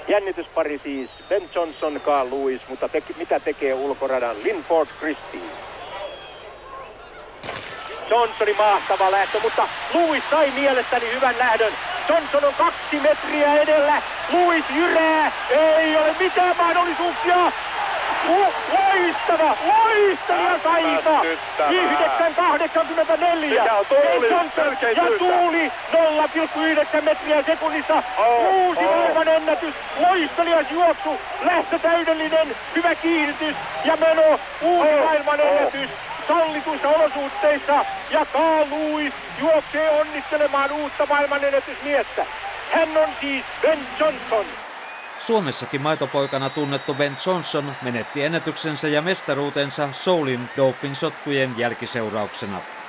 Jännityspari siis Ben Johnson, Carl Lewis, mutta mitä tekee ulkoradan Linford Christie? Johnsonin mahtava lähtö, mutta Lewis sai mielestäni hyvän lähdön. Johnson on 2 metriä edellä. Lewis jyrää. Ei ole mitään mahdollisuuksia. Loistava kaita! 9.84! Ja tuuli 0,9 metriä sekunnissa. Uusi maailmanennätys, loistelias juoksu, lähtö täydellinen, hyvä kiihdytys ja meno, uusi maailmanennätys sallituissa olosuhteissa. Ja Carl Lewis juoksee onnittelemaan uutta maailmanennätysmiestä. Hän on siis Ben Johnson. Suomessakin maitopoikana tunnettu Ben Johnson menetti ennätyksensä ja mestaruutensa Soulin doping-sotkujen jälkiseurauksena.